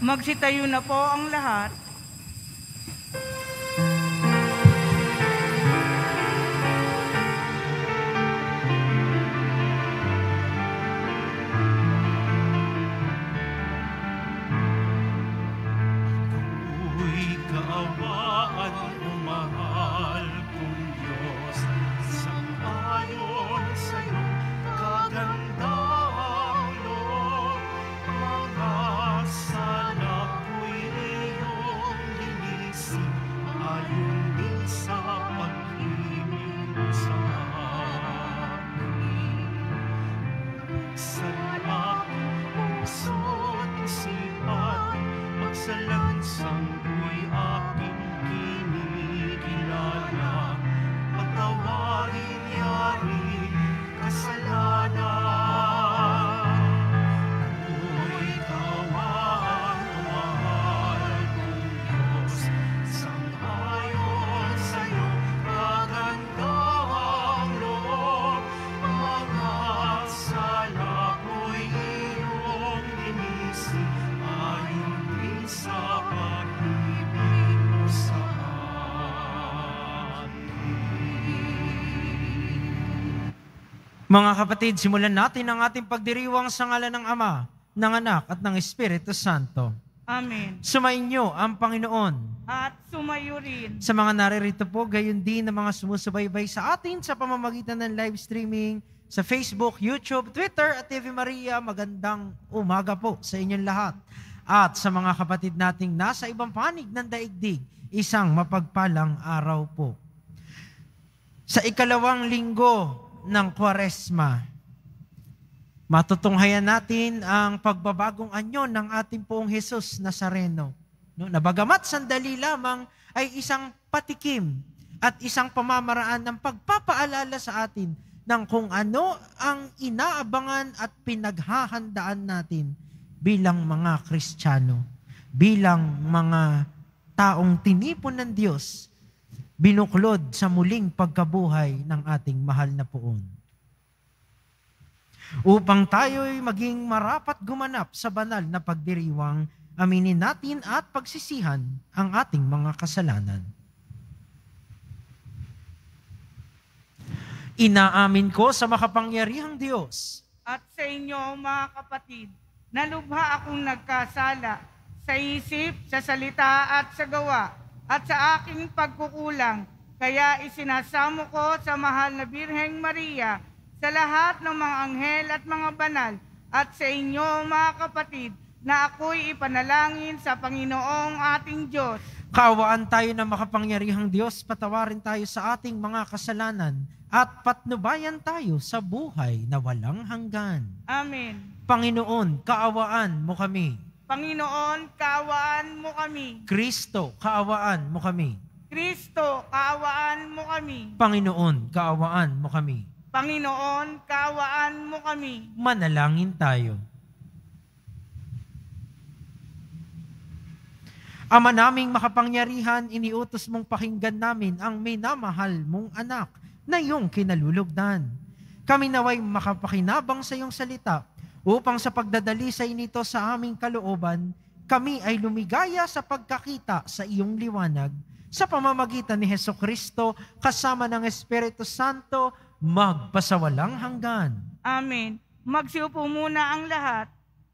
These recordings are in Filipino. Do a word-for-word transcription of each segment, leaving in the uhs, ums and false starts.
Magsitayo na po ang lahat. Mga kapatid, simulan natin ang ating pagdiriwang sa ngalan ng Ama, ng Anak, at ng Espiritu Santo. Amen. Sumainyo ang Panginoon. At sumayo rin. Sa mga naririto po, gayon din na mga sumusubaybay sa atin sa pamamagitan ng live streaming sa Facebook, YouTube, Twitter, at T V Maria, magandang umaga po sa inyong lahat. At sa mga kapatid nating nasa ibang panig ng daigdig, isang mapagpalang araw po. Sa ikalawang linggo ng Kwaresma, matutunghayan natin ang pagbabagong anyo ng ating poong Jesus Nazareno. No, na bagamat sandali lamang ay isang patikim at isang pamamaraan ng pagpapaalala sa atin ng kung ano ang inaabangan at pinaghahandaan natin bilang mga Kristiyano, bilang mga taong tinipon ng Diyos, binuklod sa muling pagkabuhay ng ating mahal na poon. Upang tayo'y maging marapat gumanap sa banal na pagdiriwang, aminin natin at pagsisihan ang ating mga kasalanan. Inaamin ko sa makapangyarihang Diyos at sa inyo, mga kapatid, na lubha akong nagkasala sa isip, sa salita at sa gawa, at sa aking pagkukulang, kaya isinasamo ko sa mahal na Birheng Maria, sa lahat ng mga anghel at mga banal, at sa inyo mga kapatid, na ako'y ipanalangin sa Panginoong ating Diyos. Kaawaan tayo ng makapangyarihang Diyos, patawarin tayo sa ating mga kasalanan, at patnubayan tayo sa buhay na walang hanggan. Amen. Panginoon, kaawaan mo kami. Panginoon, kaawaan mo kami. Kristo, kaawaan mo kami. Kristo, kaawaan mo kami. Panginoon, kaawaan mo kami. Panginoon, kaawaan mo kami. Manalangin tayo. Ama naming makapangyarihan, iniutos mong pakinggan namin ang minamahal mong anak na iyong kinalulugdan. Kami naway makapakinabang sa iyong salita, upang sa pagdadalisay nito sa aming kalooban, kami ay lumigaya sa pagkakita sa iyong liwanag, sa pamamagitan ni Hesukristo, kasama ng Espiritu Santo, magpasawalang hanggan. Amen. Magsiupo muna ang lahat.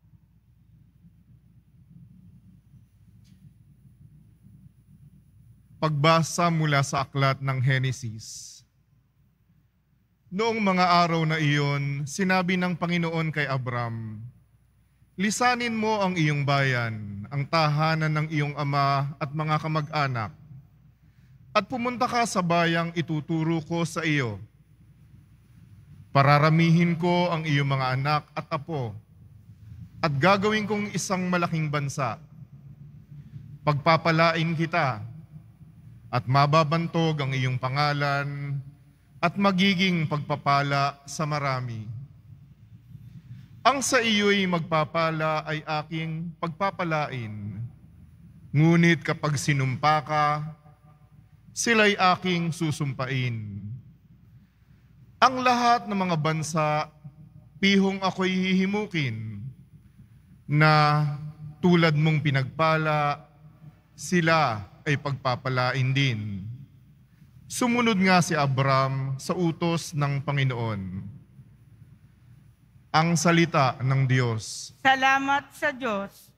Pagbasa mula sa aklat ng Henesis. Noong mga araw na iyon, sinabi ng Panginoon kay Abram, "Lisanin mo ang iyong bayan, ang tahanan ng iyong ama at mga kamag-anak, at pumunta ka sa bayang ituturo ko sa iyo. Pararamihin ko ang iyong mga anak at apo, at gagawin kong isang malaking bansa. Pagpapalain kita, at mababantog ang iyong pangalan, at magiging pagpapala sa marami. Ang sa iyo'y magpapala ay aking pagpapalain, ngunit kapag sinumpa ka, sila'y aking susumpain. Ang lahat ng mga bansa, pihong ako'y hihimukin, na tulad mong pinagpala, sila ay pagpapalain din. Sumunod nga si Abram sa utos ng Panginoon. Ang salita ng Diyos. Salamat sa Diyos.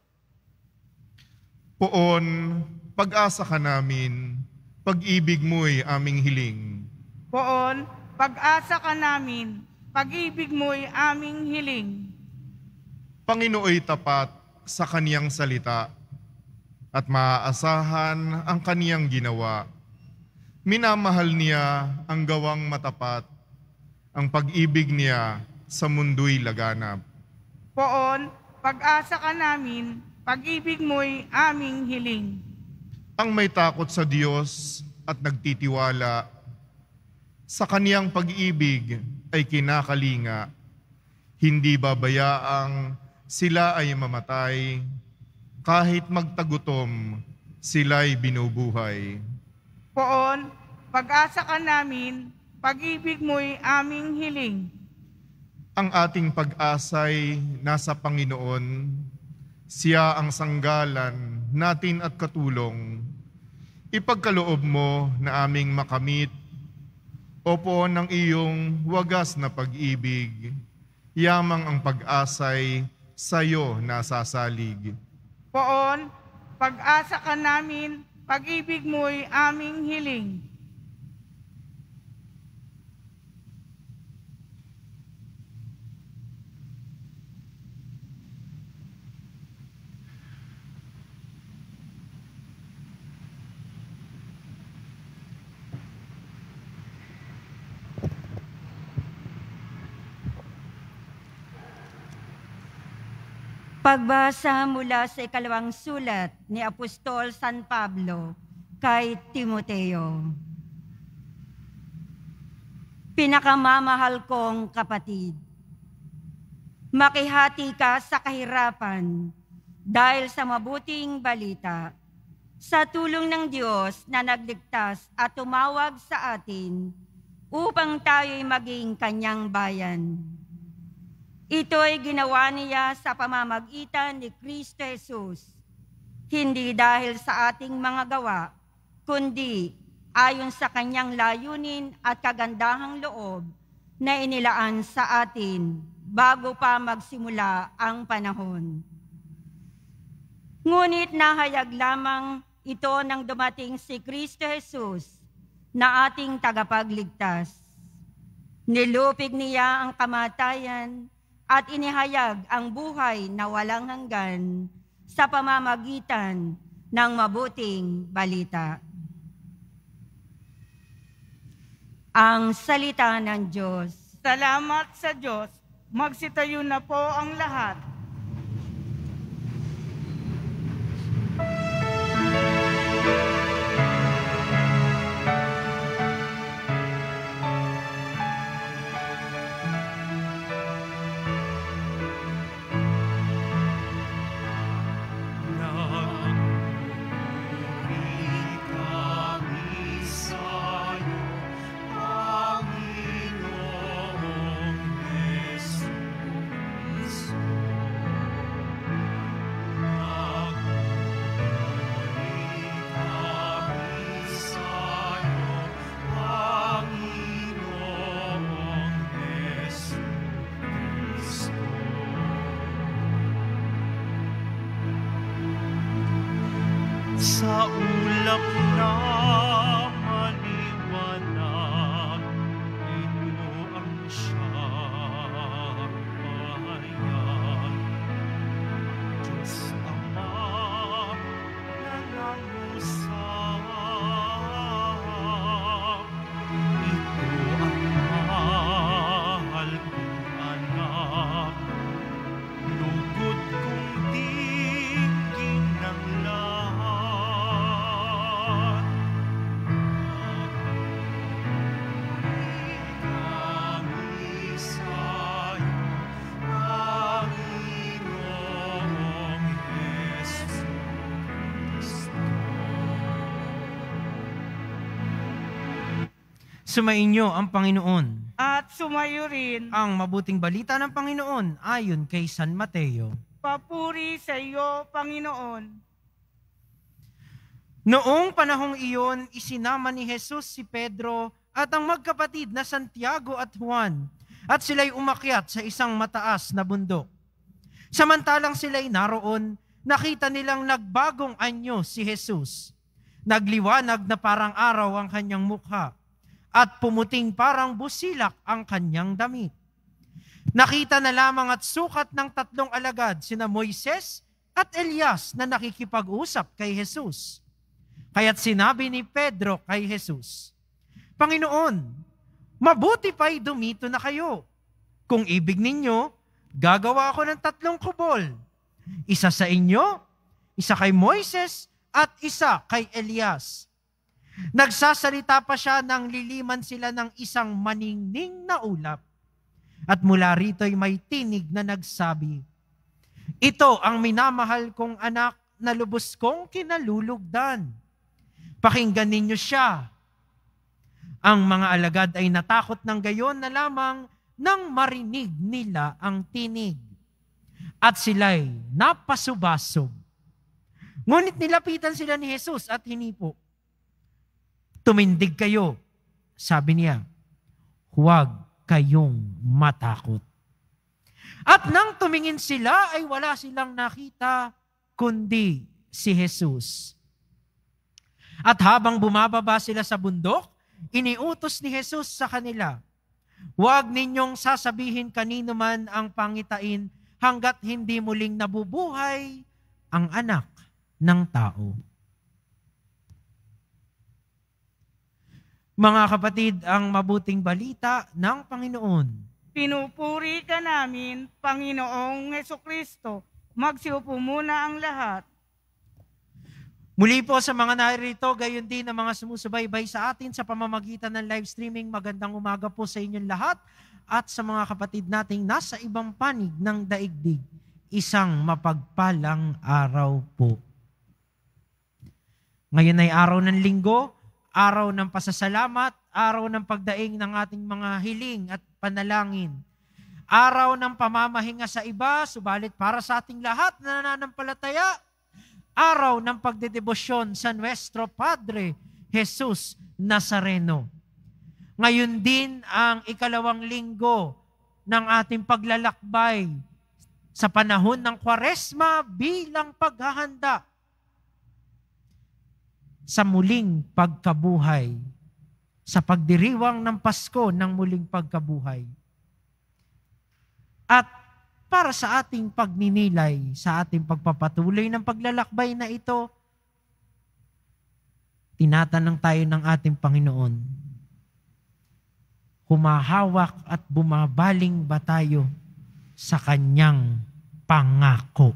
Poon, pag-asa ka namin, pag-ibig mo'y aming hiling. Poon, pag-asa ka namin, pag-ibig mo'y aming hiling. Panginooy tapat sa kaniyang salita at maaasahan ang kaniyang ginawa. Minamahal niya ang gawang matapat, ang pag-ibig niya sa mundo'y laganap. Poon, pag-asa ka namin, pag-ibig mo'y aming hiling. Ang may takot sa Diyos at nagtitiwala, sa kaniyang pag-ibig ay kinakalinga, hindi babayaang sila ay mamatay, kahit magtagutom, sila'y binubuhay. Poon, pag-asa ka namin, pag-ibig mo'y aming hiling. Ang ating pag-asa'y nasa Panginoon, siya ang sanggalan natin at katulong. Ipagkaloob mo na aming makamit, o poon ng iyong wagas na pag-ibig, yamang ang pag-asa'y sa'yo nasasalig. Poon, pag-asa ka namin, pag-ibig mo'y aming hiling. Pagbasa mula sa ikalawang sulat ni Apostol San Pablo kay Timoteo. Pinakamamahal kong kapatid, makihati ka sa kahirapan dahil sa mabuting balita, sa tulong ng Diyos na nagligtas at tumawag sa atin upang tayo'y maging kanyang bayan. Ito'y ginawa niya sa pamamagitan ni Kristo Jesus, hindi dahil sa ating mga gawa, kundi ayon sa kanyang layunin at kagandahang loob na inilaan sa atin bago pa magsimula ang panahon. Ngunit nahayag lamang ito nang dumating si Kristo Jesus na ating tagapagligtas. Nilupig niya ang kamatayan at inihayag ang buhay na walang hanggan sa pamamagitan ng mabuting balita. Ang salita ng Diyos. Salamat sa Diyos. Magsitayo na po ang lahat. Sa ulap na maliwanag, ito ang siyang bayan. Diyos Ama na nangusap, ito ang mahal kong anak, lugod kong tingin ng lahat. Sumainyo ang Panginoon. At sumayo rin. Ang mabuting balita ng Panginoon ayon kay San Mateo. Papuri sa iyo, Panginoon. Noong panahong iyon, isinama ni Jesus si Pedro at ang magkapatid na Santiago at Juan, at sila'y umakyat sa isang mataas na bundok. Samantalang sila'y naroon, nakita nilang nagbagong anyo si Jesus. Nagliwanag na parang araw ang kanyang mukha, at pumuting parang busilak ang kanyang damit. Nakita na lamang at sukat ng tatlong alagad, sina Moises at Elias, na nakikipag-usap kay Jesus. Kaya't sinabi ni Pedro kay Jesus, Panginoon, mabuti pa'y dumito na kayo. Kung ibig ninyo, gagawa ako ng tatlong kubol. Isa sa inyo, isa kay Moises, at isa kay Elias. Nagsasalita pa siya nang liliman sila ng isang maningning na ulap. At mula rito'y may tinig na nagsabi, Ito ang minamahal kong anak na lubos kong kinalulugdan. Pakinggan ninyo siya. Ang mga alagad ay natakot ng gayon na lamang nang marinig nila ang tinig. At sila'y napasubasog. Ngunit nilapitan sila ni Jesus at hinipo. Tumindig kayo, sabi niya. Huwag kayong matakot. At nang tumingin sila ay wala silang nakita kundi si Jesus. At habang bumababa sila sa bundok, iniutos ni Jesus sa kanila, Huwag ninyong sasabihin kanino man ang pangitain hanggat hindi muling nabubuhay ang anak ng tao. Mga kapatid, ang mabuting balita ng Panginoon. Pinupuri ka namin, Panginoong Hesukristo. Magsiupo muna ang lahat. Muli po sa mga narito, gayon din ang mga sumusubaybay sa atin sa pamamagitan ng live streaming. Magandang umaga po sa inyong lahat at sa mga kapatid nating nasa ibang panig ng daigdig. Isang mapagpalang araw po. Ngayon ay araw ng linggo, araw ng pasasalamat, araw ng pagdaing ng ating mga hiling at panalangin. Araw ng pamamahinga sa iba, subalit para sa ating lahat na nananampalataya, araw ng pagdedebosyon sa Nuestro Padre Jesus Nazareno. Ngayon din ang ikalawang linggo ng ating paglalakbay sa panahon ng Kwaresma bilang paghahanda sa muling pagkabuhay, sa pagdiriwang ng Pasko ng muling pagkabuhay. At para sa ating pagninilay, sa ating pagpapatuloy ng paglalakbay na ito, tinatanong tayo ng ating Panginoon, humahawak at bumabaling ba tayo sa Kanyang pangako?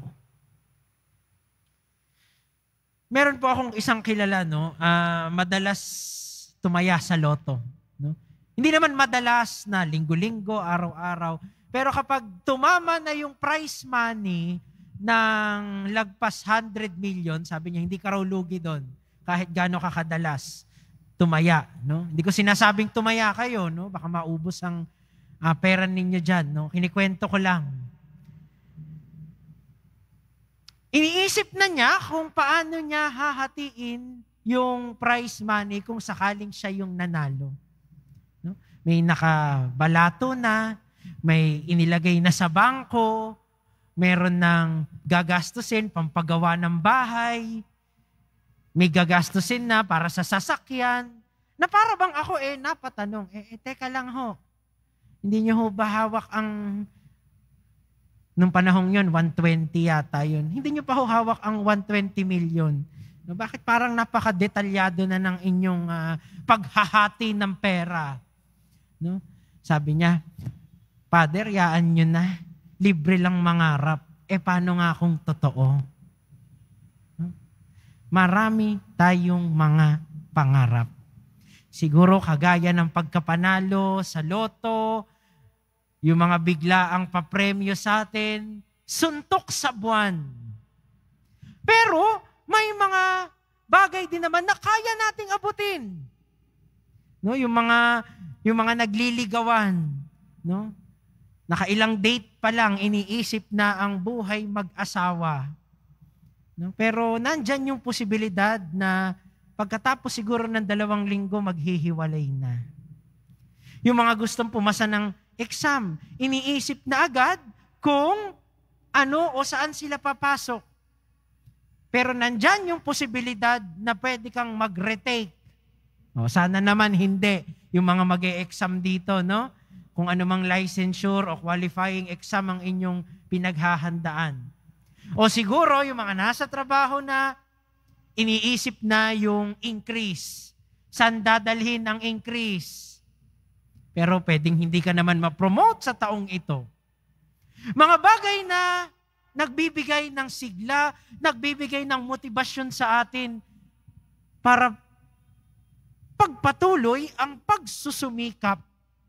Meron po akong isang kilala, no, uh, madalas tumaya sa loto. No? Hindi naman madalas na linggo-linggo, araw-araw, pero kapag tumama na yung prize money ng lagpas one hundred million, sabi niya, hindi ka raw lugi doon kahit gaano ka kadalas tumaya. No? Hindi ko sinasabing tumaya kayo, no? Baka maubos ang uh, pera ninyo dyan. No? Kinikwento ko lang. Iniisip na niya kung paano niya hahatiin yung prize money kung sakaling siya yung nanalo. No? May nakabalato na, may inilagay na sa bangko, meron ng gagastusin, pampagawa ng bahay, may gagastusin na para sa sasakyan, na para bang ako eh napatanong, eh, eh teka lang ho, hindi niyo ho ba hawak ang, nung panahong yun, one twenty yata yun, hindi niyo pa ho hawak ang one twenty million. No, bakit parang napaka-detalyado na ng inyong uh, paghahati ng pera? No? Sabi niya, Father, yaan nyo na. Libre lang mangarap. Eh, paano nga kung totoo? Marami tayong mga pangarap. Siguro kagaya ng pagkapanalo sa loto, yung mga biglaang papremyo sa atin, suntok sa buwan. Pero, may mga bagay din naman na kaya nating abutin. No, yung mga, yung mga nagliligawan, no? Nakailang date pa lang, iniisip na ang buhay mag-asawa. No? Pero nandyan yung posibilidad na pagkatapos siguro ng dalawang linggo, maghihiwalay na. Yung mga gustong pumasa ng exam, iniisip na agad kung ano o saan sila papasok. Pero nandyan yung posibilidad na pwede kang mag-retake. O, sana naman hindi. Yung mga mag-e-exam dito, no? Kung anumang licensure o qualifying exam ang inyong pinaghahandaan. O siguro yung mga nasa trabaho na iniisip na yung increase. Saan dadalhin ang increase? Pero pwedeng hindi ka naman ma-promote sa taong ito. Mga bagay na nagbibigay ng sigla, nagbibigay ng motibasyon sa atin para pagpatuloy ang pagsusumikap.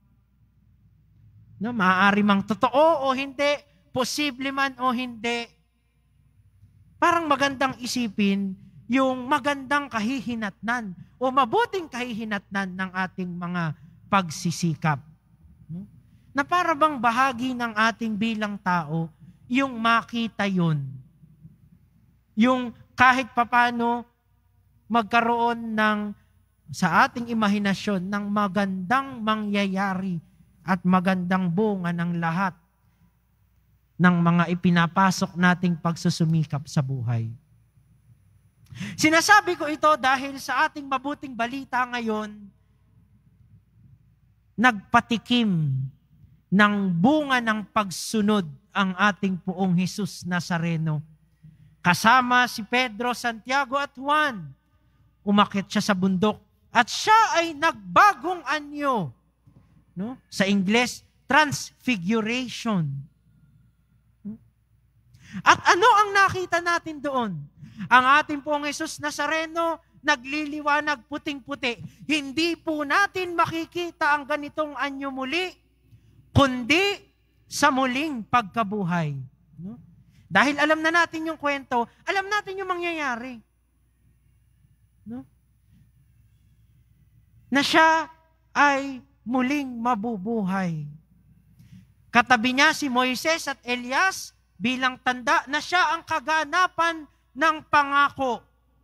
No, maaari mang totoo o hindi, posible man o hindi. Parang magandang isipin yung magandang kahihinatnan o mabuting kahihinatnan ng ating mga pagsisikap. No? Na para bang bahagi ng ating bilang tao, yung makita yun. Yung kahit papano magkaroon ng sa ating imahinasyon ng magandang mangyayari at magandang bunga ng lahat ng mga ipinapasok nating pagsusumikap sa buhay. Sinasabi ko ito dahil sa ating mabuting balita ngayon, nagpatikim ng bunga ng pagsunod ang ating Poong Jesus Nazareno. Kasama si Pedro, Santiago at Juan, umakyat siya sa bundok at siya ay nagbagong anyo. No? Sa Ingles, transfiguration. At ano ang nakita natin doon? Ang ating Poong Jesus Nazareno, nagliliwanag puting-puti. Hindi po natin makikita ang ganitong anyo muli, kundi sa muling pagkabuhay. No? Dahil alam na natin yung kwento, alam natin yung mangyayari. No? Na siya ay muling mabubuhay. Katabi niya si Moises at Elias bilang tanda na siya ang kaganapan ng pangako.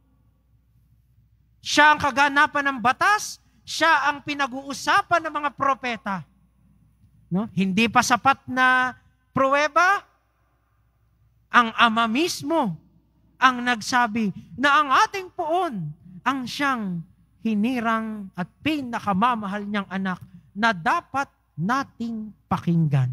Siya ang kaganapan ng batas, siya ang pinag-uusapan ng mga propeta. No? Hindi pa sapat na pruweba, ang Ama mismo ang nagsabi na ang ating Poon ang siyang hinirang at pinakamamahal niyang anak na dapat nating pakinggan.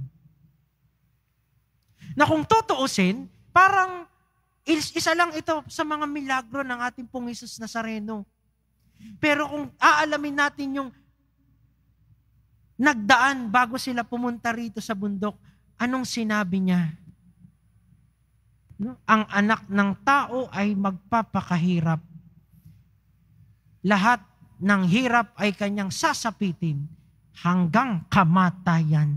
Na kung tutuusin, parang isa lang ito sa mga milagro ng ating Pong Jesus Nazareno. Pero kung aalamin natin yung nagdaan bago sila pumunta rito sa bundok, anong sinabi niya? No? Ang anak ng tao ay magpapakahirap. Lahat ng hirap ay kanyang sasapitin hanggang kamatayan.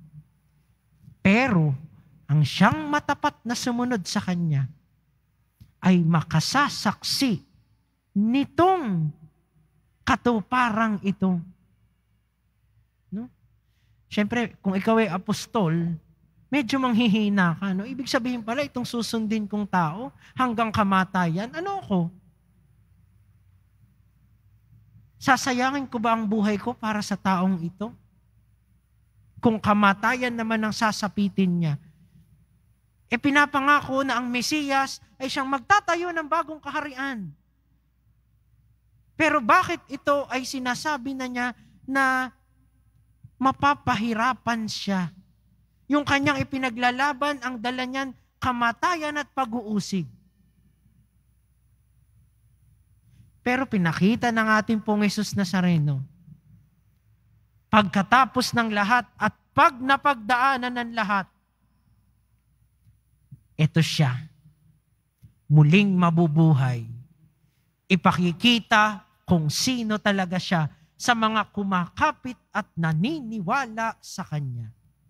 Pero ang siyang matapat na sumunod sa kanya ay makasasaksi nitong katuparang ito. No? Siyempre, kung ikaw ay apostol, medyo manghihina ka. No? Ibig sabihin pala, itong susundin kong tao hanggang kamatayan, ano ko? Sasayangin ko ba ang buhay ko para sa taong ito? Kung kamatayan naman ang sasapitin niya, e pinapangako na ang Mesiyas ay siyang magtatayo ng bagong kaharian. Pero bakit ito ay sinasabi na niya na mapapahirapan siya? Yung kanyang ipinaglalaban, ang dala niyan, kamatayan at pag-uusig. Pero pinakita ng ating Pong Jesus Nazareno, pagkatapos ng lahat at pag napagdaanan ng lahat, ito siya, muling mabubuhay. Ipakikita kung sino talaga siya sa mga kumakapit at naniniwala sa Kanya.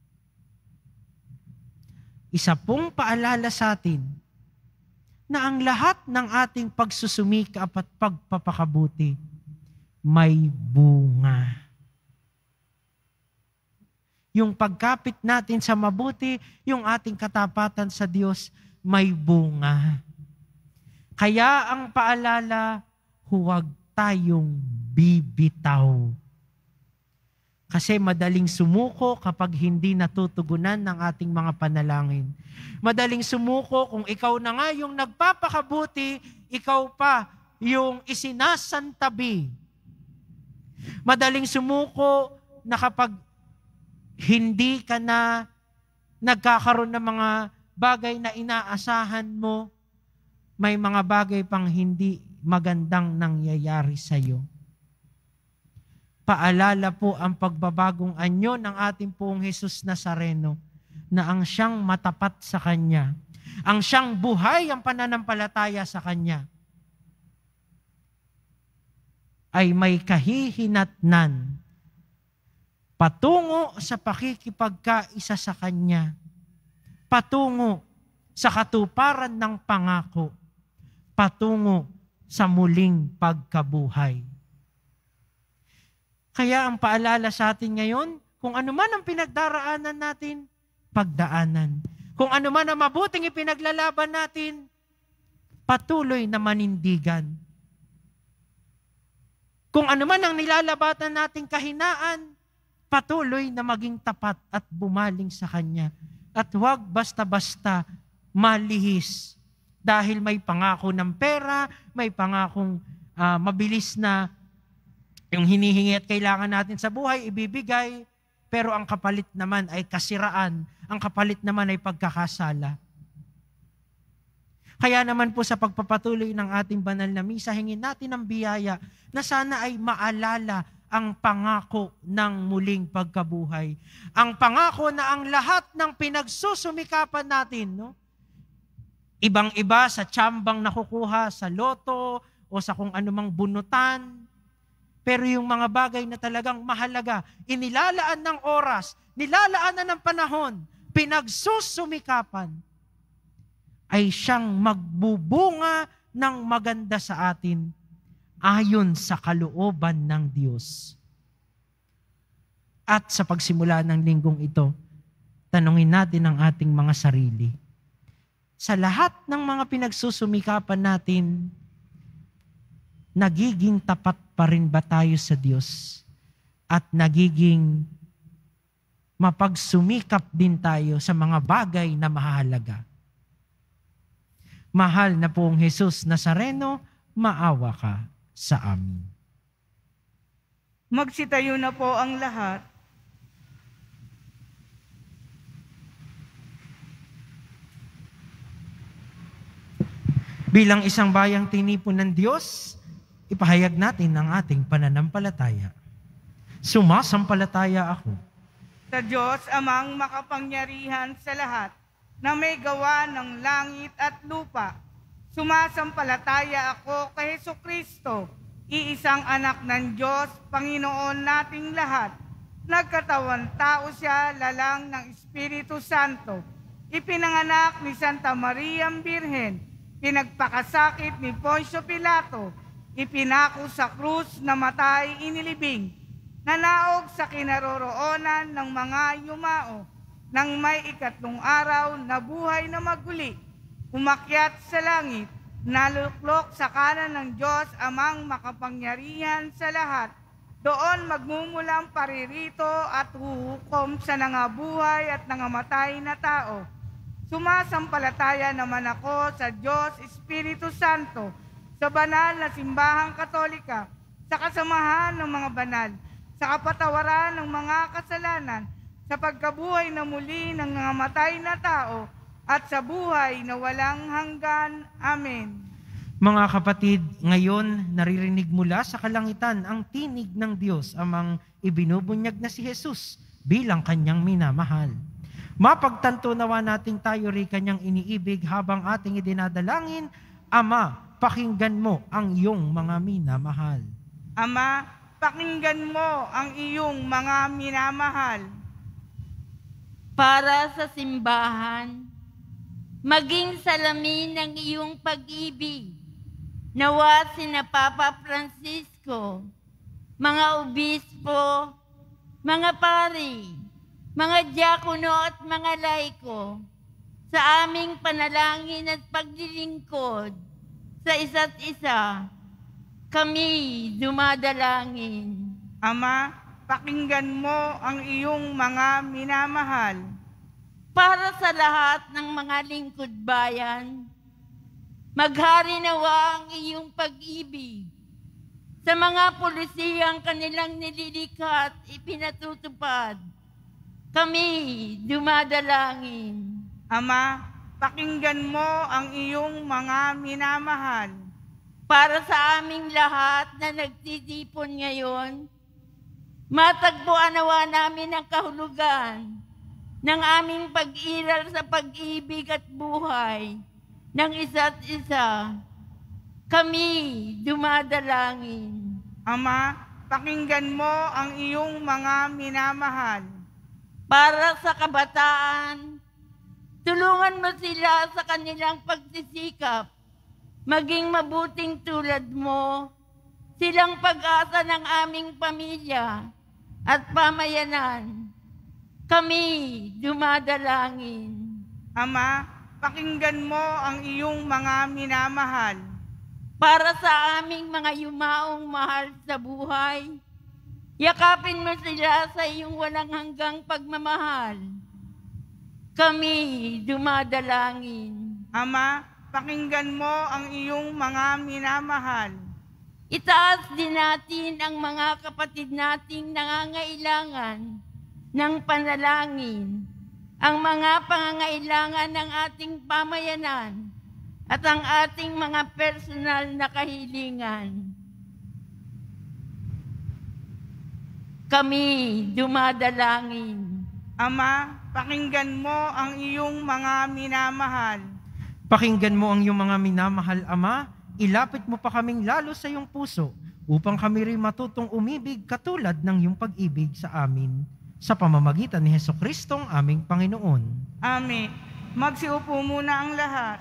Isa pong paalala sa atin na ang lahat ng ating pagsusumikap at pagpapakabuti may bunga. yung pagkapit natin sa mabuti, yung ating katapatan sa Diyos, may bunga. Kaya ang paalala, huwag tayong bibitaw. Kasi madaling sumuko kapag hindi natutugunan ng ating mga panalangin. Madaling sumuko kung ikaw na nga yung nagpapakabuti, ikaw pa yung isinasantabi. Madaling sumuko na kapag hindi ka na nagkakaroon ng mga bagay na inaasahan mo, may mga bagay pang hindi magandang nangyayari sa iyo. Paalala po ang pagbabagong anyo ng ating poong Jesus Nazareno na ang siyang matapat sa Kanya, ang siyang buhay ang pananampalataya sa Kanya, ay may kahihinatnan patungo sa pakikipagkaisa sa Kanya, patungo sa katuparan ng pangako, patungo sa muling pagkabuhay. Kaya ang paalala sa atin ngayon, kung ano man ang pinagdaraanan natin, pagdaanan. Kung ano man ang mabuting ipinaglalaban natin, patuloy na manindigan. Kung ano man ang nilalabatan nating kahinaan, patuloy na maging tapat at bumaling sa Kanya. At huwag basta-basta malihis dahil may pangako ng pera, may pangakong uh, mabilis na yung hinihingi at kailangan natin sa buhay, ibibigay, pero ang kapalit naman ay kasiraan, ang kapalit naman ay pagkakasala. Kaya naman po sa pagpapatuloy ng ating banal na misa, hingin natin ang biyaya na sana ay maalala ang pangako ng muling pagkabuhay. Ang pangako na ang lahat ng pinagsusumikapan natin, no? Ibang-iba sa tiyambang nakukuha sa loto o sa kung anumang bunutan, pero yung mga bagay na talagang mahalaga, inilalaan ng oras, nilalaanan ng panahon, pinagsusumikapan, ay siyang magbubunga ng maganda sa atin ayon sa kalooban ng Diyos. At sa pagsimula ng linggong ito, tanungin natin ang ating mga sarili. Sa lahat ng mga pinagsusumikapan natin, nagiging tapat pa rin ba tayo sa Diyos? At nagiging mapagsumikap din tayo sa mga bagay na mahalaga? Mahal na poong Jesus Nazareno, maawa ka sa amin. Magsitayo na po ang lahat. Bilang isang bayang tinipon ng Diyos, ipahayag natin ang ating pananampalataya. Sumasampalataya ako Sa Diyos amang makapangyarihan sa lahat, na may gawa ng langit at lupa. Sumasampalataya ako kay Hesukristo, iisang anak ng Diyos, Panginoon nating lahat. Nagkatawan tao siya, lalang ng Espiritu Santo. Ipinanganak ni Santa Maria Birhen, pinagpakasakit ni Poncio Pilato, ipinako sa krus, namatay, inilibing, nanaog sa kinaroroonan ng mga yumao, nang may ikatlong araw na buhay na maguli, umakyat sa langit, naluklok sa kanan ng Diyos amang makapangyarihan sa lahat. Doon magmumulang paririto at huhukom sa nangabuhay at nangamatay na tao. Sumasampalataya naman ako sa Diyos Espiritu Santo, sa banal na simbahang katolika, sa kasamahan ng mga banal, sa kapatawaran ng mga kasalanan, sa pagkabuhay na muli ng nangamatay na tao, at sa buhay na walang hanggan. Amen. Mga kapatid, ngayon naririnig mula sa kalangitan ang tinig ng Diyos amang ibinubunyag na si Jesus bilang kanyang minamahal. Mapagtanto nawa nating tayo rin kanyang iniibig habang ating idinadalangin, Ama, pakinggan mo ang iyong mga minamahal. Ama, pakinggan mo ang iyong mga minamahal. Para sa simbahan, maging salamin ng iyong pag-ibig. Nawa sina Papa Francisco, mga obispo, mga pari, mga diakono at mga laiko, sa aming panalangin at paglilingkod sa isa't isa, kami dumadalangin. Ama, pakinggan mo ang iyong mga minamahal. Para sa lahat ng mga lingkod bayan, maghari nawa ang iyong pag-ibig sa mga pulisiyang kanilang nililikha at ipinatutupad. Kami dumadalangin. Ama, pakinggan mo ang iyong mga minamahal. Para sa aming lahat na nagtitipon ngayon, matagpuan nawa namin ang kahulugan ng aming pag-iral sa pag-ibig at buhay ng isa't isa. Kami dumadalangin. Ama, pakinggan mo ang iyong mga minamahal. Para sa kabataan, tulungan mo sila sa kanilang pagsisikap, maging mabuting tulad mo, silang pag-asa ng aming pamilya at pamayanan. Kami dumadalangin. Ama, pakinggan mo ang iyong mga minamahal. Para sa aming mga yumaong mahal sa buhay, yakapin mo sila sa iyong walang hanggang pagmamahal. Kami dumadalangin. Ama, pakinggan mo ang iyong mga minamahal. Itaas din natin ang mga kapatid nating nangangailangan ng panalangin, ang mga pangangailangan ng ating pamayanan at ang ating mga personal na kahilingan. Kami dumadalangin. Ama, pakinggan mo ang iyong mga minamahal. Pakinggan mo ang iyong mga minamahal, Ama. Ilapit mo pa kaming lalo sa iyong puso upang kami rin matutong umibig katulad ng iyong pag-ibig sa amin. Sa pamamagitan ni Jesucristong aming Panginoon. Amen. Magsiupo muna ang lahat.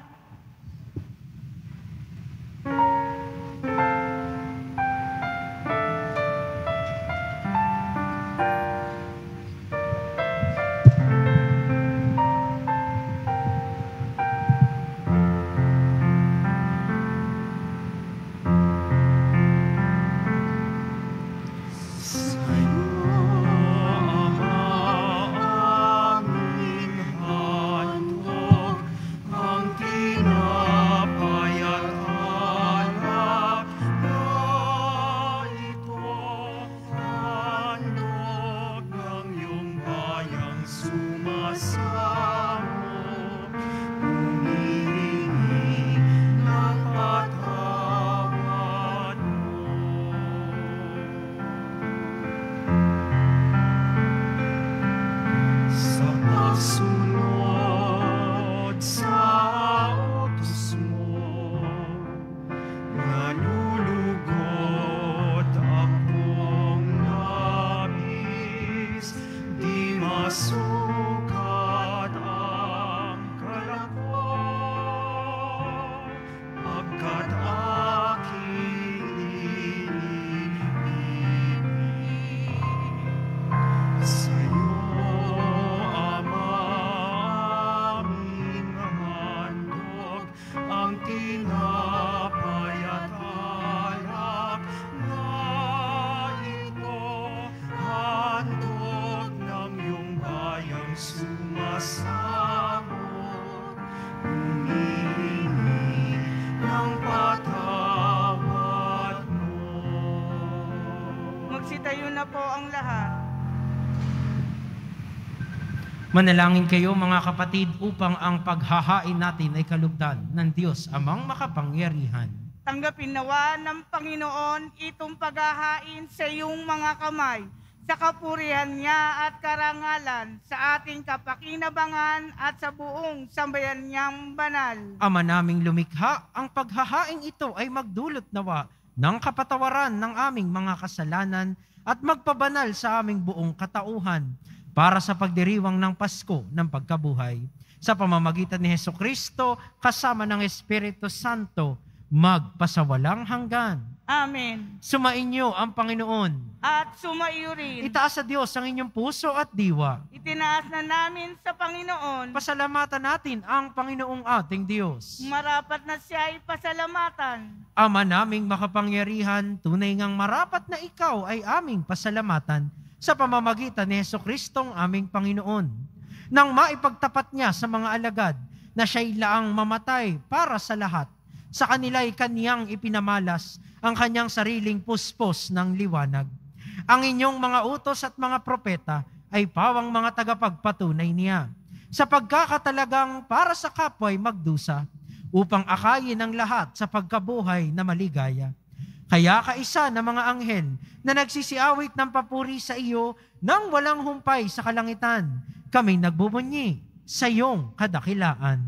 Magsitayo na po ang lahat. Manalangin kayo mga kapatid upang ang paghahain natin ay kalugdan ng Diyos amang makapangyarihan. Tanggapin nawa ng Panginoon itong paghahain sa iyong mga kamay, sa kapurihan niya at karangalan, sa ating kapakinabangan at sa buong sambayan niyang banal. Ama naming lumikha, ang paghahain ito ay magdulot nawa ng kapatawaran ng aming mga kasalanan at magpabanal sa aming buong katauhan para sa pagdiriwang ng Pasko ng pagkabuhay. Sa pamamagitan ni Jesucristo, kasama ng Espiritu Santo, magpasawalang hanggan. Amen. Sumainyo ang Panginoon. At sumaiyo rin. Itaas sa Diyos ang inyong puso at diwa. Itinaas na namin sa Panginoon. Pasalamatan natin ang Panginoong ating Diyos. Marapat na siya ay pasalamatan. Ama naming makapangyarihan, tunay ngang marapat na ikaw ay aming pasalamatan sa pamamagitan ni Jesucristong aming Panginoon. Nang maipagtapat niya sa mga alagad na siya'y laang mamatay para sa lahat, sa kanila'y kaniyang ipinamalas ang kanyang sariling puspos ng liwanag. Ang inyong mga utos at mga propeta ay pawang mga tagapagpatunay niya, sa pagkakatalagang para sa kapwa'y magdusa, upang akayin ang lahat sa pagkabuhay na maligaya. Kaya kaisa na mga anghel na nagsisiawit ng papuri sa iyo nang walang humpay sa kalangitan, kami nagbubunyi sa iyong kadakilaan.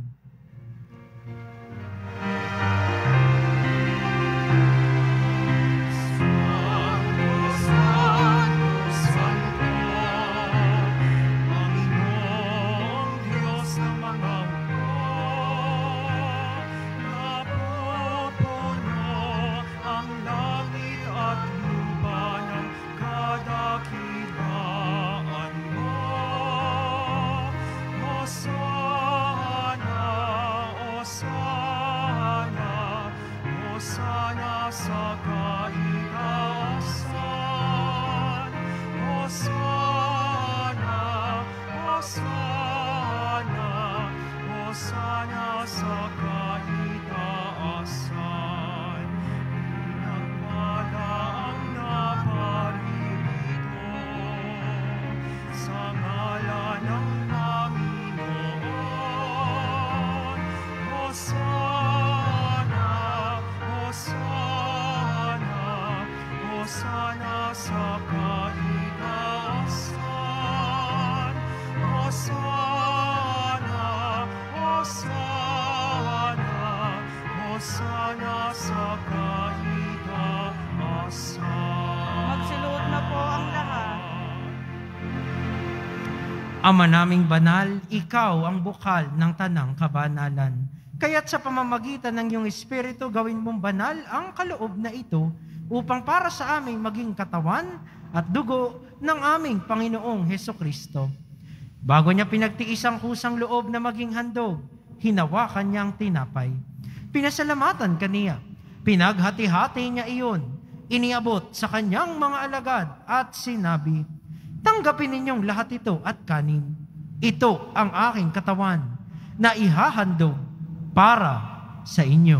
Ama naming banal, ikaw ang bukal ng tanang kabanalan. Kaya't sa pamamagitan ng iyong Espiritu, gawin mong banal ang kaloob na ito upang para sa aming maging katawan at dugo ng aming Panginoong Hesukristo. Bago niya pinagtiis ang kusang loob na maging handog, hinawakan niyang tinapay. Pinasalamatan kaniya, pinaghati-hati niya iyon, iniabot sa kanyang mga alagad at sinabi, tanggapin ninyong lahat ito at kanin. Ito ang aking katawan na ihahandog para sa inyo.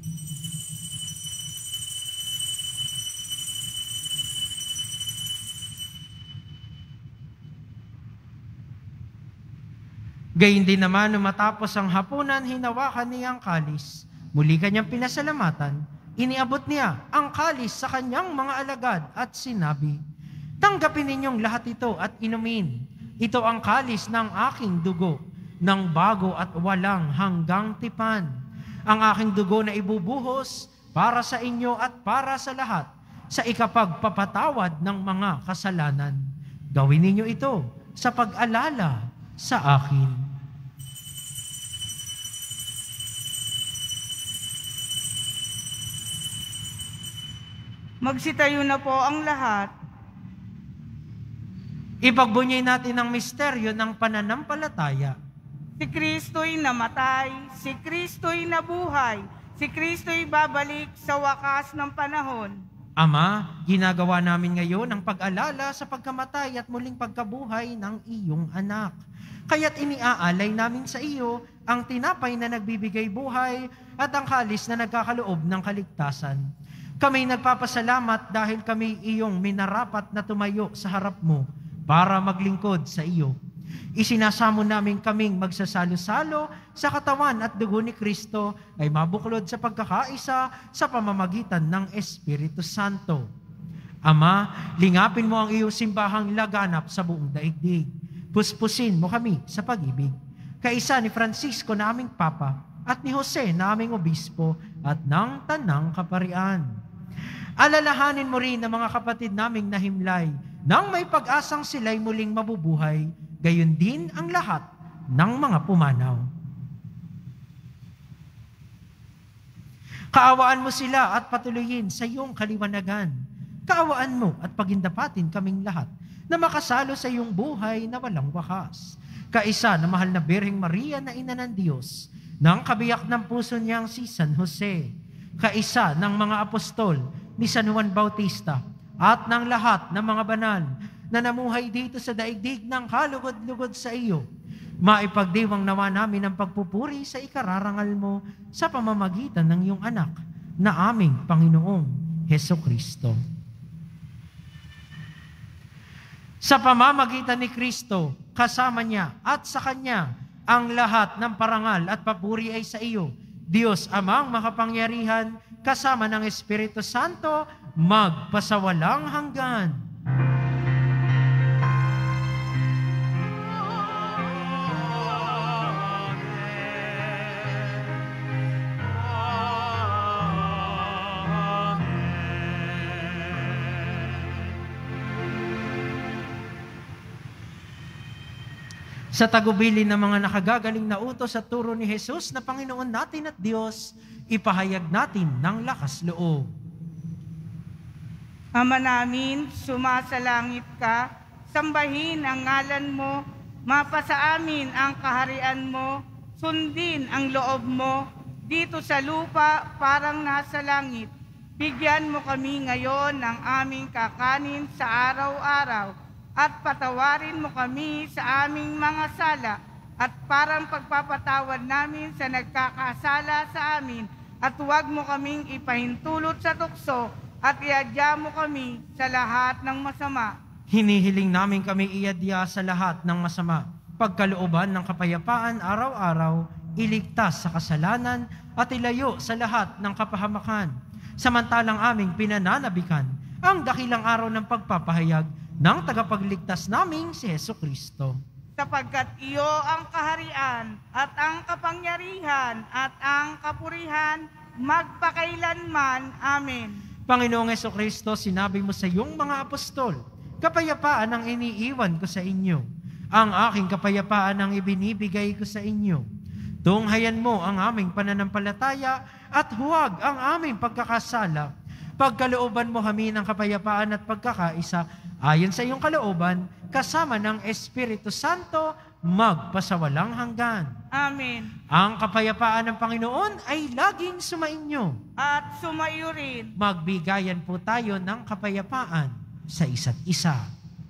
Gayun din naman, nung matapos ang hapunan, hinawakan niya ang kalis. Muli kanyang pinasalamatan, iniabot niya ang kalis sa kanyang mga alagad at sinabi, tanggapin ninyong lahat ito at inumin. Ito ang kalis ng aking dugo, ng bago at walang hanggang tipan. Ang aking dugo na ibubuhos para sa inyo at para sa lahat, sa ikapagpapatawad ng mga kasalanan. Gawin ninyo ito sa pag-alala sa akin. Magsitayo na po ang lahat. Ipagbunyay natin ang misteryo ng pananampalataya. Si Kristo'y namatay, si Kristo'y nabuhay, si Kristo'y babalik sa wakas ng panahon. Ama, ginagawa namin ngayon ang pag-alala sa pagkamatay at muling pagkabuhay ng iyong anak. Kaya't iniaalay namin sa iyo ang tinapay na nagbibigay buhay at ang kalis na nagkakaloob ng kaligtasan. Kami nagpapasalamat dahil kami iyong minarapat na tumayo sa harap mo para maglingkod sa iyo. Isinasamo namin kaming magsasalo-salo sa katawan at dugo ni Kristo ay mabuklod sa pagkakaisa sa pamamagitan ng Espiritu Santo. Ama, lingapin mo ang iyong simbahang laganap sa buong daigdig. Puspusin mo kami sa pag-ibig. Kaisa ni Francisco na aming Papa at ni Jose na aming Obispo at ng Tanang Kaparian. Alalahanin mo rin ang mga kapatid naming nahimlay nang may pag-asang sila'y muling mabubuhay, gayon din ang lahat ng mga pumanaw. Kaawaan mo sila at patuloyin sa iyong kaliwanagan. Kaawaan mo at pagindapatin kaming lahat na makasalo sa iyong buhay na walang wakas. Kaisa na mahal na Birheng Maria na ina ng Diyos, ng kabiyak ng puso niyang si San Jose, kaisa ng mga apostol ni San Juan Bautista, at ng lahat ng mga banal na namuhay dito sa daigdig ng kalugod-lugod sa iyo, maipagdiwang nawa namin ang pagpupuri sa ikararangal mo sa pamamagitan ng iyong anak na aming Panginoong Hesukristo. Sa pamamagitan ni Kristo, kasama niya at sa Kanya, ang lahat ng parangal at papuri ay sa iyo, Diyos Amang makapangyarihan, kasama ng Espiritu Santo, magpasawalang hanggan. Sa tagubilin ng mga nakagagaling na utos at turo ni Jesus na Panginoon natin at Diyos, ipahayag natin ng lakas loob. Ama namin, sumasalangit ka, sambahin ang ngalan mo, mapasa amin ang kaharian mo, sundin ang loob mo, dito sa lupa parang nasa langit. Bigyan mo kami ngayon ng aming kakanin sa araw-araw, at patawarin mo kami sa aming mga sala, at parang pagpapatawad namin sa nagkakasala sa amin, at huwag mo kaming ipahintulot sa tukso, at iadya mo kami sa lahat ng masama. Hinihiling namin kami iadya sa lahat ng masama, pagkalooban ng kapayapaan araw-araw, iligtas sa kasalanan, at ilayo sa lahat ng kapahamakan. Samantalang aming pinananabikan ang dakilang araw ng pagpapahayag ng tagapagligtas naming si Hesukristo. Sapagkat iyo ang kaharian, at ang kapangyarihan, at ang kapurihan, magpakailanman. Amen. Panginoong Hesukristo, sinabi mo sa iyong mga apostol, kapayapaan ang iniiwan ko sa inyo. Ang aking kapayapaan ang ibinibigay ko sa inyo. Tunghayan mo ang aming pananampalataya at huwag ang aming pagkakasala. Pagkalooban mo kami ng kapayapaan at pagkakaisa, ayon sa iyong kalooban, kasama ng Espiritu Santo, magpasawalang hanggan. Amen. Ang kapayapaan ng Panginoon ay laging sumainyo. At sumaiyo rin. Magbigayan po tayo ng kapayapaan sa isa't isa.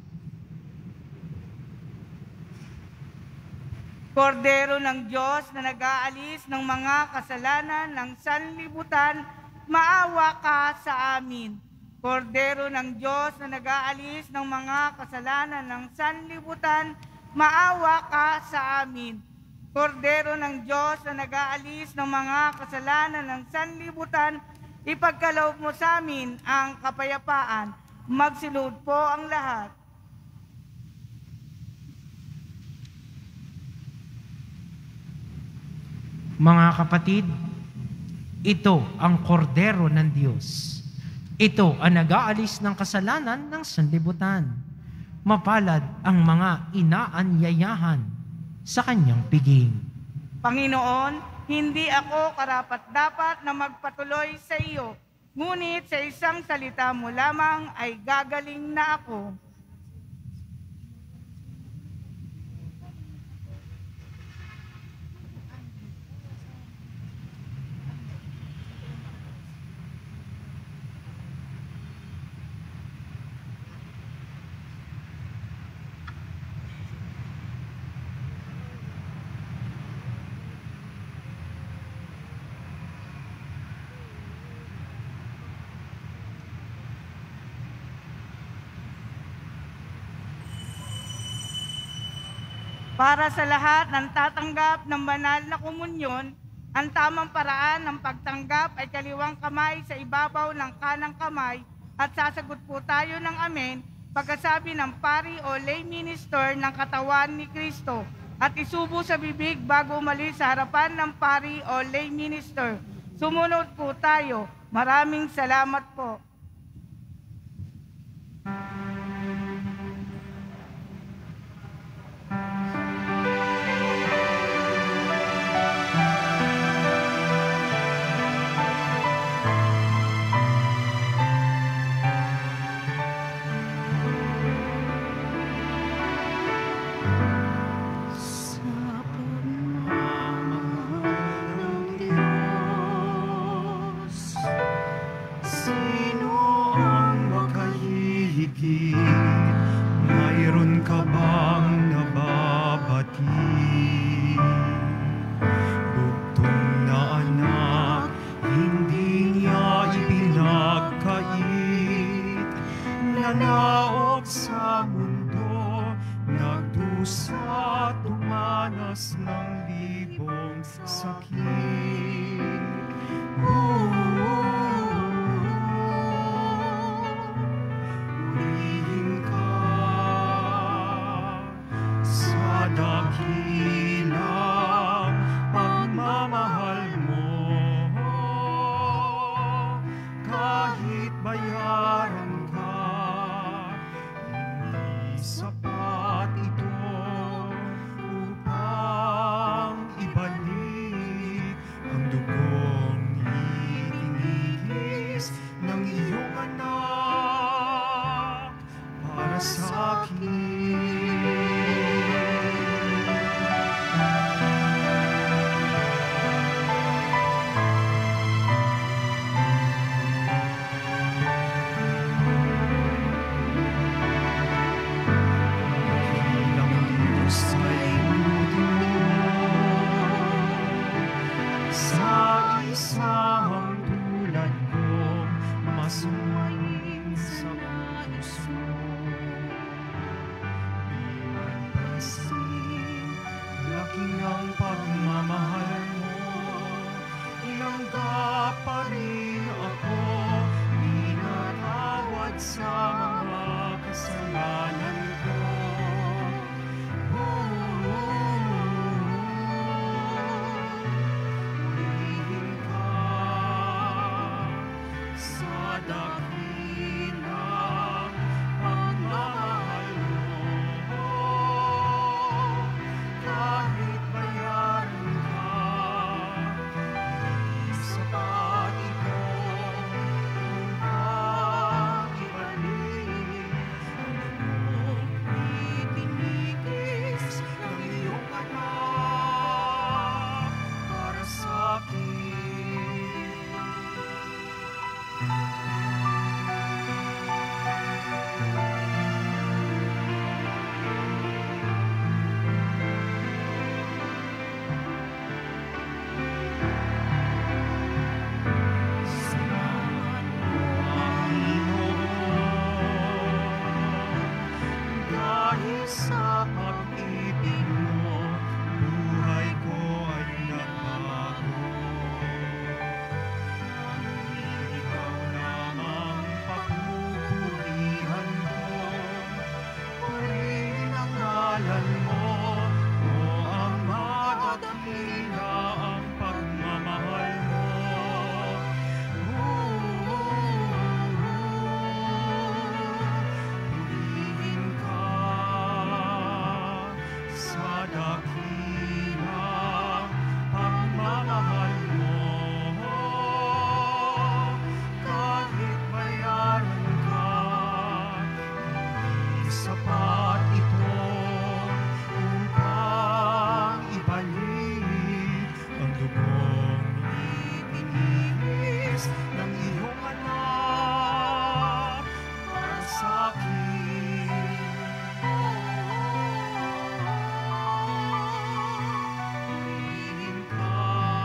Kordero ng Diyos na nag-aalis ng mga kasalanan ng sanlibutan, maawa ka sa amin. Kordero ng Diyos na nag-aalis ng mga kasalanan ng sanlibutan, maawa ka sa amin. Kordero ng Diyos na nag-aalis ng mga kasalanan ng sanlibutan, ipagkaloob mo sa amin ang kapayapaan. Magsilod po ang lahat. Mga kapatid, ito ang kordero ng Diyos. Ito ang nag-aalis ng kasalanan ng sanlibutan. Mapalad ang mga inaanyayahan sa kanyang piging. Panginoon, hindi ako karapat-dapat na magpatuloy sa iyo, ngunit sa isang salita mo lamang ay gagaling na ako. Para sa lahat ng tatanggap ng banal na komunyon, ang tamang paraan ng pagtanggap ay kaliwang kamay sa ibabaw ng kanang kamay at sasagot po tayo ng amen pagkasabi ng pari o lay minister ng katawan ni Kristo at isubo sa bibig bago umalis sa harapan ng pari o lay minister. Sumunod po tayo. Maraming salamat po. sakit. Purihin ka sa dakilang pagmamahal mo. Kahit bayaran ka, hindi sapat ito upang ibalik ang dugong itinigis ng iyong anak para sa akin. Ilang Diyos ay utin mo sa isang tulad ko, masumayin sa utos mo. Bilang pansin, laki ng pagmamahal mo, ilangga pa rin ako, pinatawad sa mga kasalanan ko. Purihin ka sa dakilang pagmamahal mo. Kahit bayaran ka, hindi sapat ito upang ibalik ang itinigis ng iyong anak para sa akin. Salamat po, Panginoon, dahil sa pag-ibig mo, buhay ko ay nagbago. Ikaw lamang pagpupurihan ko, purihin ang ngalan mo, o Ama, dakila ang pagmamahal mo. Purihin ka sa dakilang pagmamahal mo. Kahit bayaran ka, hindi sapat ito upang ibalik ang dugong itinigis ng iyong anak para sa akin. Purihin ka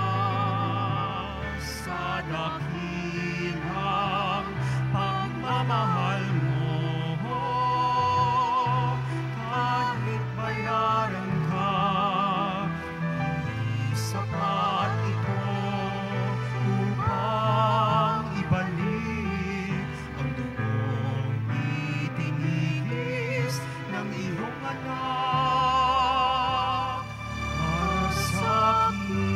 sa dakilang pagmamahal mo. Kahit bayaran ka, hindi sapat ito upang ibalik ang dugong itinigis ng iyong anak para sa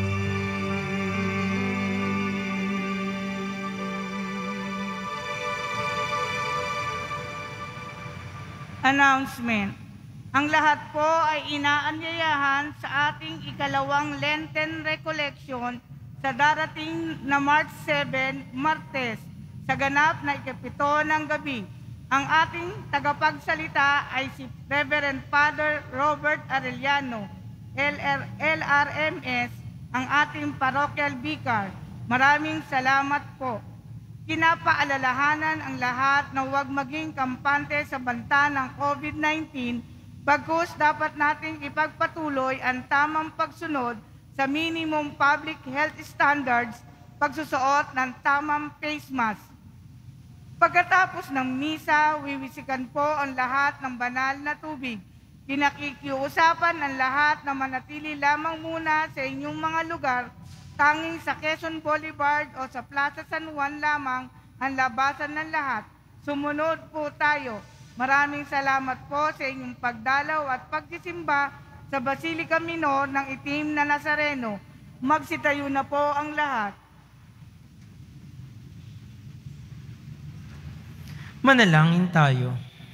akin. Announcement. Ang lahat po ay inaanyayahan sa ating ikalawang Lenten Recollection sa darating na March seven, Martes, sa ganap na ikapito ng gabi. Ang ating tagapagsalita ay si Reverend Father Robert Arellano, L R M S, ang ating parochial vicar. Maraming salamat po. Kinapaalalahanan ang lahat na huwag maging kampante sa banta ng COVID nineteen, bagkus dapat nating ipagpatuloy ang tamang pagsunod sa minimum public health standards, pagsusuot ng tamang face mask. Pagkatapos ng misa, wiwisikan po ang lahat ng banal na tubig. Kinakikiusapan ng lahat na manatili lamang muna sa inyong mga lugar, tanging sa Quezon Boulevard o sa Plaza San Juan lamang ang labasan ng lahat. Sumunod po tayo. Maraming salamat po sa inyong pagdalaw at pagsisimba sa Basilica Minor ng Itim na Nazareno. Magsitayo na po ang lahat. Manalangin tayo.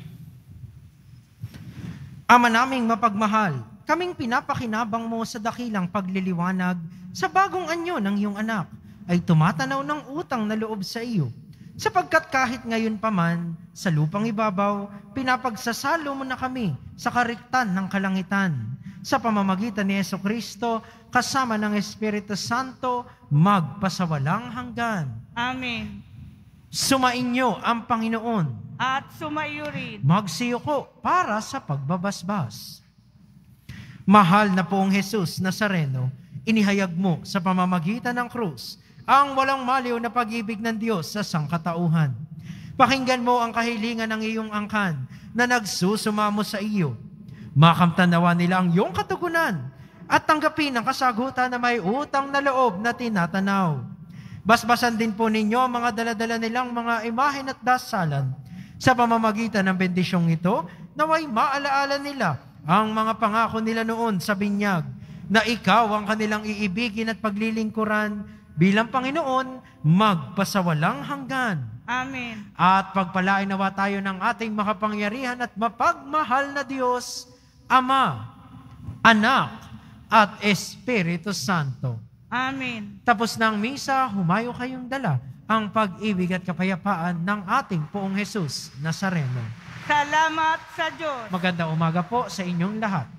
Ama naming mapagmahal, kaming pinapakinabang mo sa dakilang pagliliwanag sa bagong anyo ng iyong anak ay tumatanaw ng utang na loob sa iyo. Sapagkat kahit ngayon pa man, sa lupang ibabaw, pinapagsasalo mo na kami sa kariktan ng kalangitan. Sa pamamagitan ni Jesucristo, kasama ng Espiritu Santo, magpasawalang hanggan. Amen. Sumainyo ang Panginoon. At sumaiyo rin. Magsiyuko para sa pagbabasbas. Mahal na poong Jesus Nazareno, inihayag mo sa pamamagitan ng krus ang walang maliw na pag-ibig ng Diyos sa sangkatauhan. Pakinggan mo ang kahilingan ng iyong angkan na nagsusumamo sa iyo. Makamtan nawa nila ang iyong katugunan at tanggapin ang kasagutan na may utang na loob na tinatanaw. Basbasan din po ninyo ang mga daladala nilang mga imahen at dasalan. Sa pamamagitan ng bendisyong ito, naway maalaala nila ang mga pangako nila noon sa binyag, na ikaw ang kanilang iibigin at paglilingkuran bilang Panginoon, magpasawalang hanggan. Amen. At pagpalain nawa tayo ng ating makapangyarihan at mapagmahal na Diyos, Ama, Anak, at Espiritu Santo. Amen. Tapos ng misa, humayo kayong dala ang pag-ibig at kapayapaan ng ating poong Jesus Nazareno. Salamat sa Diyos. Magandang umaga po sa inyong lahat.